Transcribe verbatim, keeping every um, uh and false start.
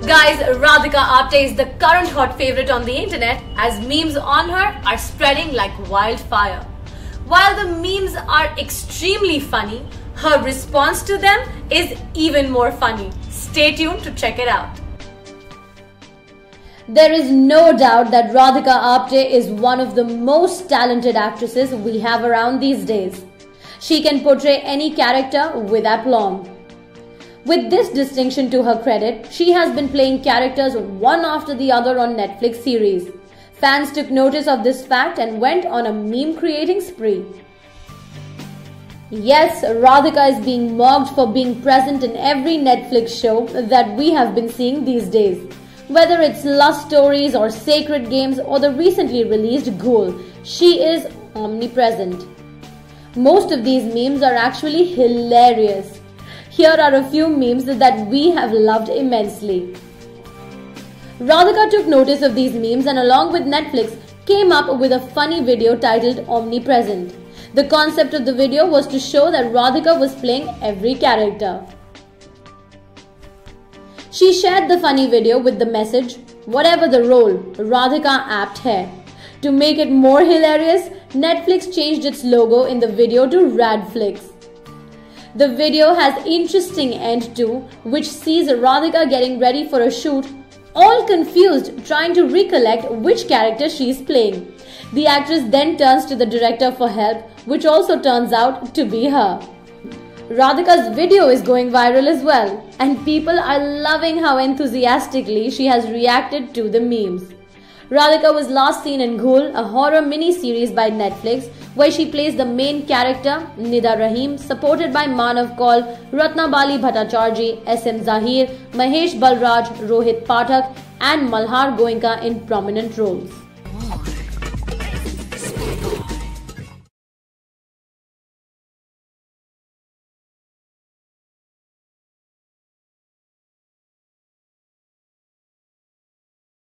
Guys, Radhika Apte is the current hot favorite on the internet as memes on her are spreading like wildfire. While the memes are extremely funny, her response to them is even more funny. Stay tuned to check it out. There is no doubt that Radhika Apte is one of the most talented actresses we have around these days. She can portray any character with aplomb. With this distinction to her credit, she has been playing characters one after the other on Netflix series. Fans took notice of this fact and went on a meme creating spree. Yes, Radhika is being mocked for being present in every Netflix show that we have been seeing these days. Whether it's lust stories or sacred games or the recently released Ghoul, she is omnipresent. Most of these memes are actually hilarious. Here are a few memes that we have loved immensely. Radhika took notice of these memes and along with Netflix came up with a funny video titled Omnipresent. The concept of the video was to show that Radhika was playing every character. She shared the funny video with the message, "Whatever the role, Radhika Apte hai." To make it more hilarious, Netflix changed its logo in the video to Radflix. The video has interesting end too, which sees Radhika getting ready for a shoot, all confused trying to recollect which character she is playing. The actress then turns to the director for help, which also turns out to be her. Radhika's video is going viral as well, and people are loving how enthusiastically she has reacted to the memes. Radhika was last seen in Ghoul, a horror mini-series by Netflix, where she plays the main character, Nida Rahim, supported by Manav Kaul, Ratnabali Bhattacharjee, S M Zahir, Mahesh Balraj, Rohit Pathak and Malhar Goenka in prominent roles.